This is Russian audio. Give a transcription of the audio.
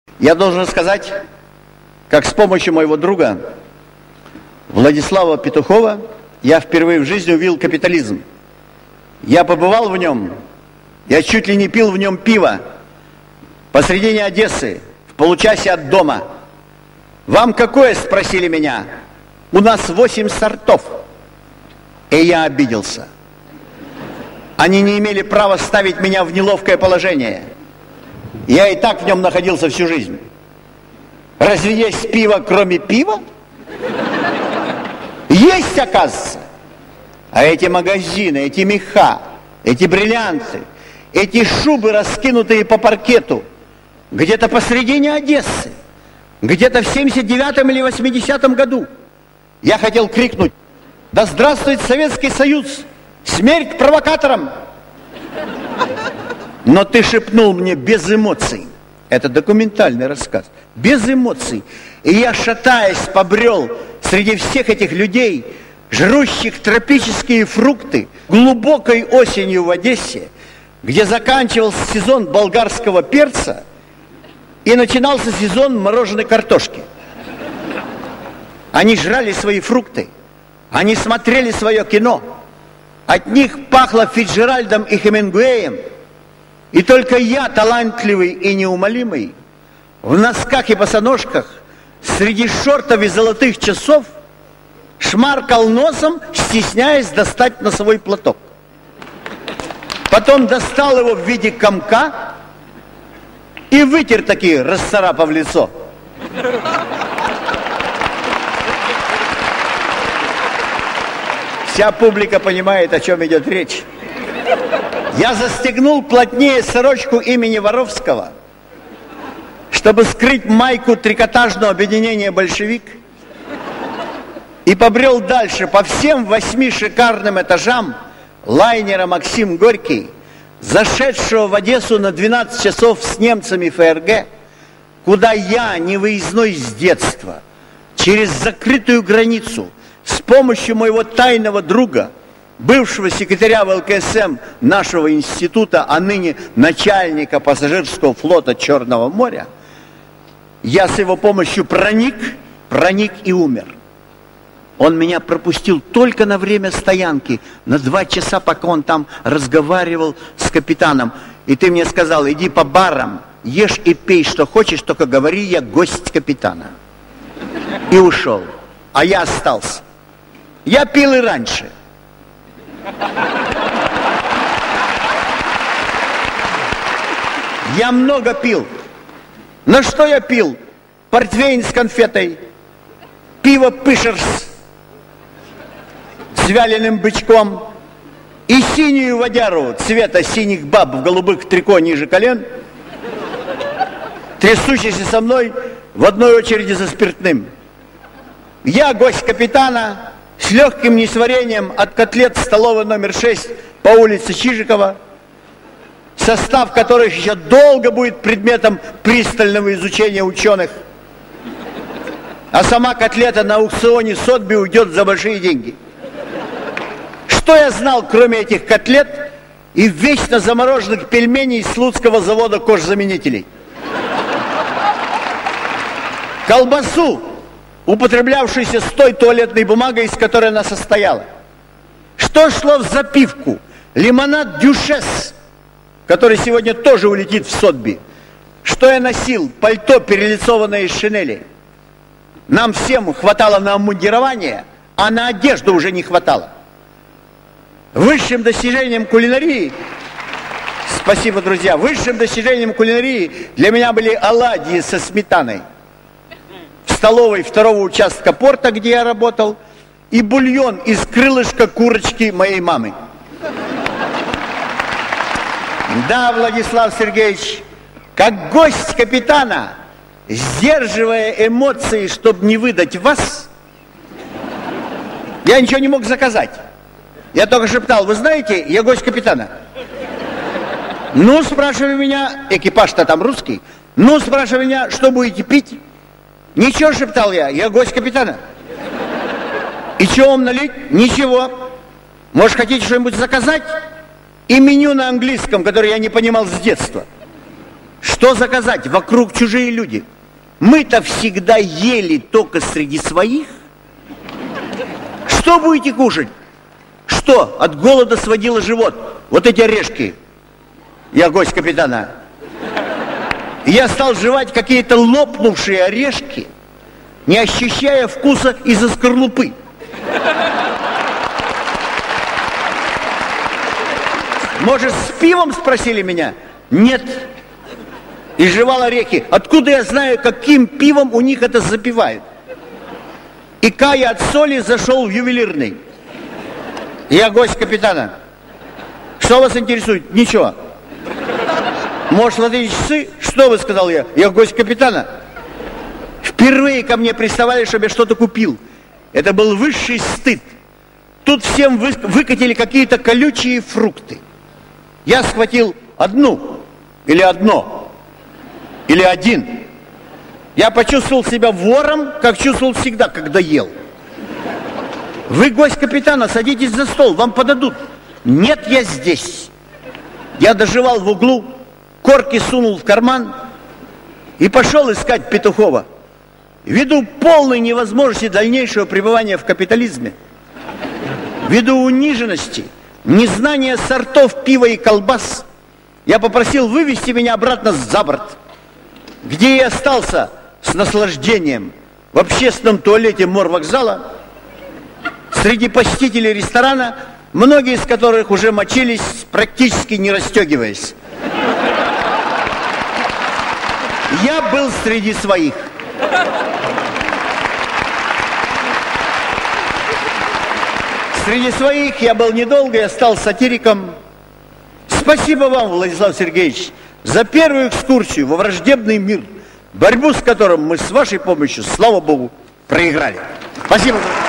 Я должен сказать, как с помощью моего друга Владислава Петухова я впервые в жизни увидел капитализм. Я побывал в нем, я чуть ли не пил в нем пиво посредине Одессы, в получасе от дома. «Вам какое?» – спросили меня. «У нас 8 сортов». И я обиделся. Они не имели права ставить меня в неловкое положение. Я и так в нем находился всю жизнь. Разве есть пиво, кроме пива? Есть, оказывается. А эти магазины, эти меха, эти бриллианты, эти шубы, раскинутые по паркету, где-то посредине Одессы, где-то в 79-м или 80-м году. Я хотел крикнуть: «Да здравствует Советский Союз! Смерть провокаторам!» Но ты шепнул мне без эмоций. Это документальный рассказ. Без эмоций. И я, шатаясь, побрел среди всех этих людей, жрущих тропические фрукты, глубокой осенью в Одессе, где заканчивался сезон болгарского перца и начинался сезон мороженой картошки. Они жрали свои фрукты, они смотрели свое кино, от них пахло Фицджеральдом и Хемингуэем, и только я, талантливый и неумолимый, в носках и босоножках, среди шортов и золотых часов, шмаркал носом, стесняясь достать носовой платок. Потом достал его в виде комка и вытер такие, расцарапав лицо. Вся публика понимает, о чем идет речь. Я застегнул плотнее сорочку имени Воровского, чтобы скрыть майку трикотажного объединения «Большевик», и побрел дальше по всем 8 шикарным этажам лайнера «Максим Горький», зашедшего в Одессу на 12 часов с немцами ФРГ, куда я, невыездной с детства, через закрытую границу, с помощью моего тайного друга, бывшего секретаря ВЛКСМ нашего института, а ныне начальника пассажирского флота Черного моря, я с его помощью проник и умер. Он меня пропустил только на время стоянки, на 2 часа, пока он там разговаривал с капитаном. И ты мне сказал: иди по барам, ешь и пей, что хочешь, только говори, я гость капитана. И ушел. А я остался. Я пил и раньше. Я много пил. Но что я пил? Портвейн с конфетой, пиво Пышерс с вяленым бычком и синюю водяру цвета синих баб в голубых трико ниже колен, трясущийся со мной в одной очереди за спиртным. Я гость капитана с легким несварением от котлет столовой номер 6 по улице Чижикова, состав которых еще долго будет предметом пристального изучения ученых. А сама котлета на аукционе Сотби уйдет за большие деньги. Что я знал, кроме этих котлет и вечно замороженных пельменей Слуцкого завода кожзаменителей? Колбасу, употреблявшуюся с той туалетной бумагой, из которой она состояла. Что шло в запивку? Лимонад Дюшес, который сегодня тоже улетит в Сотби. Что я носил? Пальто, перелицованное из шинели. Нам всем хватало на обмундирование, а на одежду уже не хватало. Высшим достижением кулинарии, спасибо, друзья, высшим достижением кулинарии для меня были оладьи со сметаной в столовой 2-го участка порта, где я работал, и бульон из крылышка курочки моей мамы. Да, Владислав Сергеевич, как гость капитана, сдерживая эмоции, чтобы не выдать вас, я ничего не мог заказать. Я только шептал: вы знаете, я гость капитана. Ну, спрашивали меня, экипаж-то там русский, ну, спрашивали меня, что будете пить? Ничего, шептал я гость капитана. И что вам налить? Ничего. Может, хотите что-нибудь заказать? И меню на английском, которое я не понимал с детства. Что заказать? Вокруг чужие люди. Мы-то всегда ели только среди своих. Что будете кушать? Что от голода сводило живот? Вот эти орешки. Я гость капитана. И я стал жевать какие-то лопнувшие орешки, не ощущая вкуса из-за скорлупы. Может, с пивом, спросили меня? Нет. И жевал орехи. Откуда я знаю, каким пивом у них это запивают? И кая от соли зашел в ювелирный. Я гость капитана. Что вас интересует? Ничего. Может, вот эти часы? Что вы, сказал я? Я гость капитана. Впервые ко мне приставали, чтобы я что-то купил. Это был высший стыд. Тут всем выкатили какие-то колючие фрукты. Я схватил одну, или одно, или один. Я почувствовал себя вором, как чувствовал всегда, когда ел. Вы гость капитана, садитесь за стол, вам подадут. Нет, я здесь. Я дожевал в углу, корки сунул в карман и пошел искать Петухова. Ввиду полной невозможности дальнейшего пребывания в капитализме, ввиду униженности, незнания сортов пива и колбас, я попросил вывести меня обратно за борт, где я остался с наслаждением в общественном туалете морвокзала среди посетителей ресторана, многие из которых уже мочились, практически не расстегиваясь. Я был среди своих. Среди своих я был недолго, я стал сатириком. Спасибо вам, Владислав Сергеевич, за первую экскурсию во враждебный мир, борьбу с которым мы с вашей помощью, слава Богу, проиграли. Спасибо.